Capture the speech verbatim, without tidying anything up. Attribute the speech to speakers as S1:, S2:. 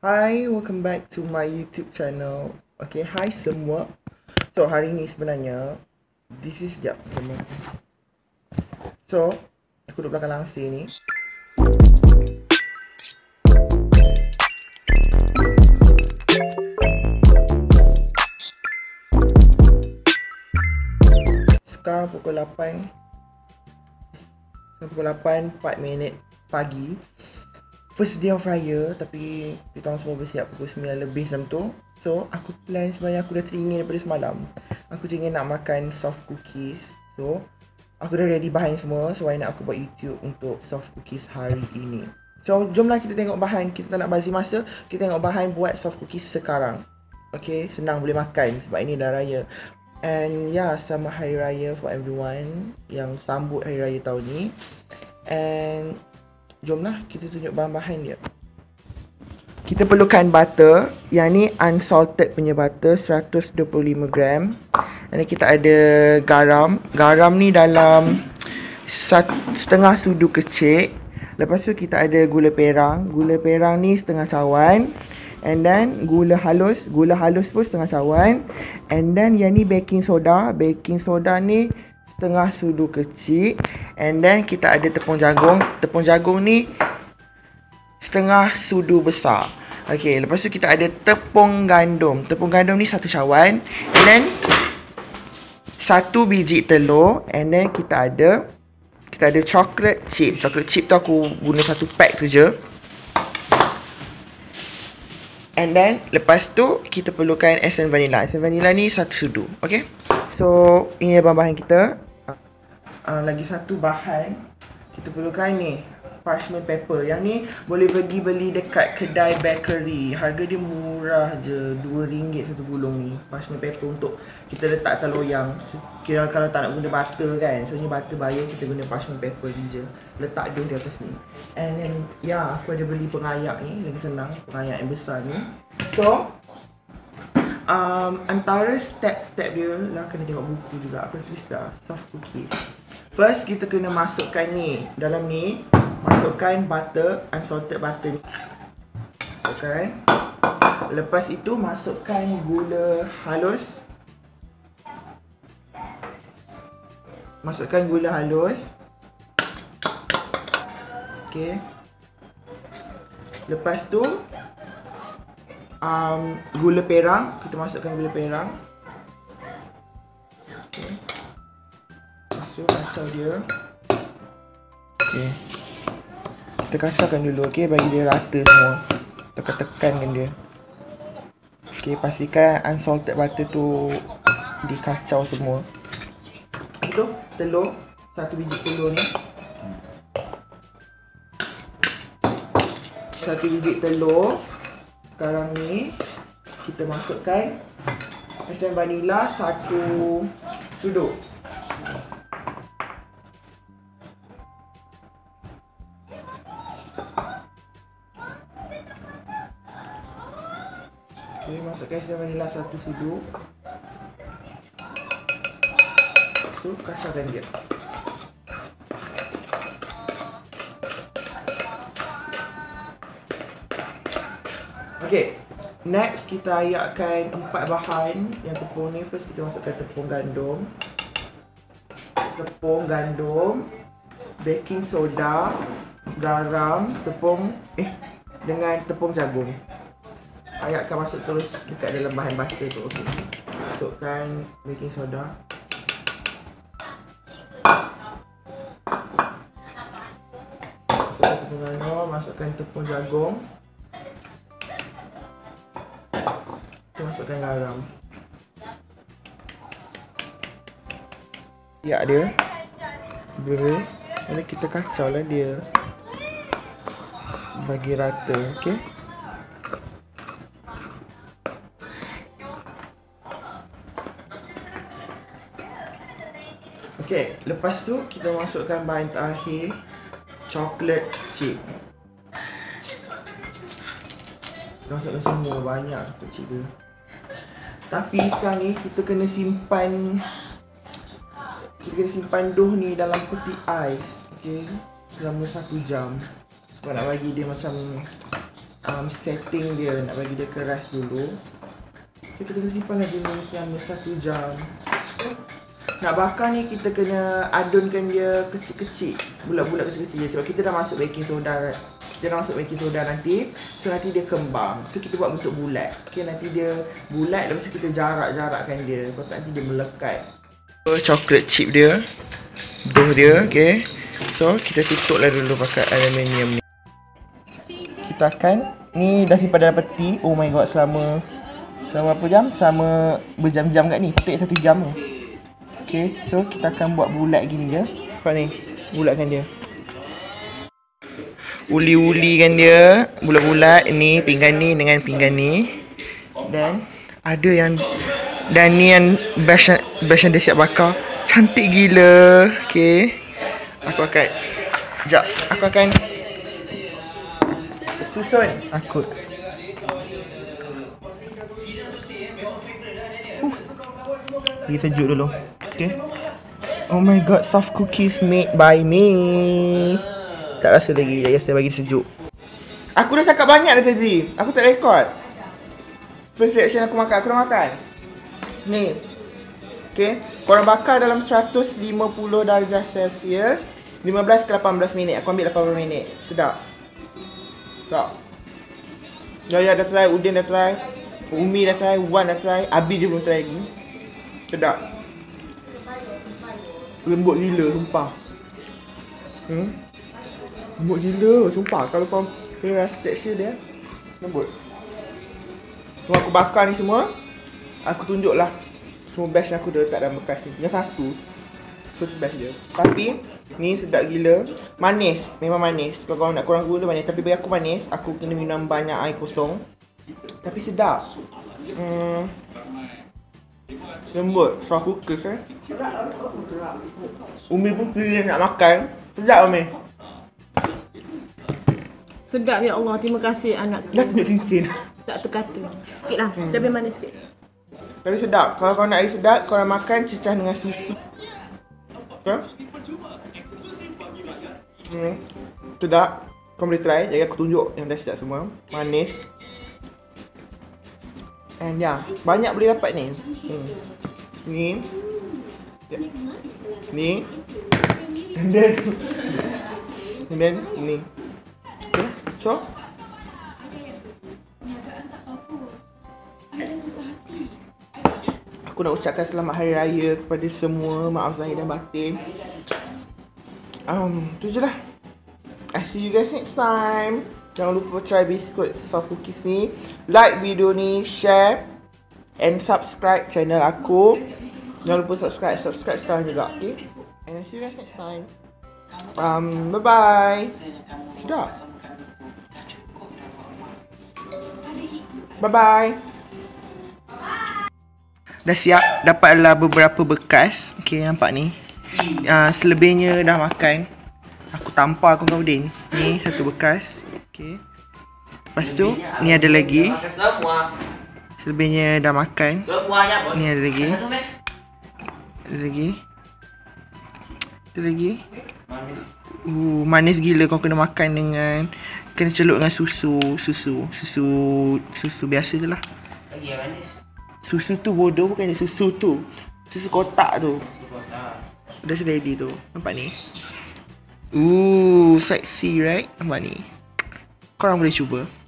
S1: Hi, welcome back to my YouTube channel. Okay, hi semua. So, hari ni sebenarnya This is, sekejap camera. So, aku duduk belakang langsir ni. Sekarang pukul lapan Sekarang pukul lapan empat minit pagi. First day of raya, tapi kita orang semua bersiap pukul sembilan lebih macam tu. So, aku plan sebenarnya aku dah teringin daripada semalam. Aku teringin nak makan soft cookies. So, aku dah ready bahan semua. So, why nak aku buat YouTube untuk soft cookies hari ini. So, jomlah kita tengok bahan. Kita tak nak bazir masa. Kita tengok bahan buat soft cookies sekarang. Okay, senang boleh makan sebab ini dah raya. And yeah, selamat Hari Raya for everyone yang sambut Hari Raya tahun ni. And jomlah kita tunjuk bahan-bahan dia. Kita perlukan butter. Yang ni unsalted punya butter, seratus dua puluh lima gram. Dan kita ada garam. Garam ni dalam sat, setengah sudu kecil. Lepas tu kita ada gula perang. Gula perang ni setengah cawan. And then gula halus. Gula halus pun setengah cawan. And then yang ni baking soda. Baking soda ni setengah sudu kecil. And then kita ada tepung jagung. Tepung jagung ni setengah sudu besar. Okay, lepas tu kita ada tepung gandum. Tepung gandum ni satu cawan. And then satu biji telur. And then kita ada Kita ada chocolate chip. Chocolate chip tu aku guna satu pack tu je. And then lepas tu kita perlukan esen vanilla. Esen vanilla ni satu sudu. Okay, so ini bahan-bahan kita. Uh, lagi satu bahan kita perlukan ni, parchment paper. Yang ni boleh pergi beli dekat kedai bakery. Harga dia murah je, dua ringgit satu gulung ni. Parchment paper untuk kita letak atas loyang. So, kira kalau tak nak guna butter kan, soalnya butter bayar, kita guna parchment paper ni je. Letak dough di atas ni. And then ya, yeah, aku ada beli pengayak ni, lagi senang, pengayak yang besar ni. So um, antara step-step dia lah, kena tengok buku juga. Aku tulis dah, soft cookies. First, kita kena masukkan ni. Dalam ni, masukkan butter, unsalted butter ni. Masukkan. Lepas itu, masukkan gula halus. Masukkan gula halus. Okay. Lepas tu, um, gula perang. Kita masukkan gula perang. Okay. So, kacau dia. Okay, kita kacaukan dulu, okay, bagi dia rata semua. Tekan-tekankan dia. Okay, pastikan unsalted butter tu dikacau semua. Itu telur, satu biji telur ni. Satu biji telur. Sekarang ni kita masukkan esen vanilla satu sudu. Okay, masukkan esen vanilla satu sudu. So, kacaukan dia. Okay, next kita ayakkan empat bahan yang tepung ni. First kita masukkan tepung gandum. Tepung gandum, baking soda, garam, tepung eh dengan tepung jagung. Ayatkan masuk terus dekat dalam bahan butter tu. Okay, masukkan baking soda. Masukkan tepung gandum, masukkan tepung jagung. Kita masukkan garam. Ya dia. Boleh. Jadi kita kacau lah dia. Bagi rata, okey. Okay, lepas tu kita masukkan bahan terakhir, chocolate chip. Kita masukkan semua, banyak chocolate chip dia. Tapi sekarang ni kita kena simpan Kita kena simpan dough ni dalam peti ais, okay, selama satu jam. Sebab nak bagi dia macam um, setting dia, nak bagi dia keras dulu. So kita kena simpan lagi ni selama satu jam. Nak bakar ni kita kena adunkan dia kecil-kecil, bulat-bulat kecil-kecil je. Sebab kita dah masuk baking soda kan. Kita dah masuk baking soda nanti. So nanti dia kembang. So kita buat bentuk bulat. Okay, nanti dia bulat, lepas tu kita jarak-jarakkan dia. Lepas tu nanti dia melekat. So chocolate chip dia, dough dia, okay. So kita tutuplah dulu pakai aluminium ni. Kita akan, ni dah simpan dalam peti. Oh my god, selama Selama berapa jam? Selama berjam-jam kat ni. Petik satu jam tu. Okay, so kita akan buat bulat gini je. Nampak ni, bulatkan dia. Uli-ulikan dia, bulat-bulat. Ni pinggan ni dengan pinggan ni. Dan ada yang, dan ni yang best, best yang dia siap bakar. Cantik gila. Okay, aku akan, sekejap, aku akan susun. Aku uh. Bagi sejuk dulu. Okay. Oh my god, soft cookies made by me. Tak rasa lagi, ya saya bagi sejuk. Aku dah cakap banyak dah tadi. Aku tak rekod. First reaction aku makan, aku dah makan. Ni. Okay, korang bakar dalam seratus lima puluh darjah Celsius lima belas ke lapan belas minit. Aku ambil lapan belas minit. Sedap. Sedap. Jaya dah try, Udin dah try, Umi dah try, Wan dah try, Abi je belum try lagi. Sedap. Lembut gila, sumpah. Hmm? Lembut gila, sumpah. Kalau kau rasa tekstur dia lembut. So aku bakar ni semua. Aku tunjuklah semua batch aku dah letak dalam bekas ni. Yang satu first batch je. Tapi ni sedap gila. Manis, memang manis. Kalau kau nak kurang gula manis. Tapi bagi aku manis. Aku kena minum banyak air kosong. Tapi sedap. Hmm. Lembut, soft cookies eh. Umi pun pilih nak makan. Sedap Umi.
S2: Sedap ya Allah, terima kasih anak.
S1: Dah tunjuk cincin.
S2: Tak terkata. Sikit lah, hmm. Lebih manis sikit.
S1: Tapi sedap. Kalau kau nak air sedap, kau nak makan cecah dengan susu. Okay? Hmm. Sedap. Kau boleh try. Jadi aku tunjuk yang dah sedap semua. Manis. And ya, yeah, banyak boleh dapat ni. Hmm. Ni. Yeah. Ni. And then and then ni. Okay. So aku nak ucapkan selamat hari raya kepada semua. Maaf zahir dan batin. Um, tu je lah. I see you guys next time. Jangan lupa try biskut soft cookies ni. Like video ni, share and subscribe channel aku. Jangan lupa subscribe, subscribe sekarang juga, okay? And I see you guys next time. Um, bye bye. Sudah. Bye bye. Dah siap, dapatlah beberapa bekas. Okay, nampak ni. Uh, selebihnya dah makan. Aku tampar kau kau Udin. Ni satu bekas. Okay. Lepas tu, ni ada lagi. Selebihnya dah makan. Ni ada lagi. Ada lagi. Ada lagi. Uh, manis gila. Kau kena makan dengan, kena celup dengan susu. Susu. Susu. Susu biasa je lah. Susu tu bodoh, bukannya susu tu. Susu kotak tu. Dah ready tu. Nampak ni. Ooh, sexy right? Nampak ni. Korang boleh cuba.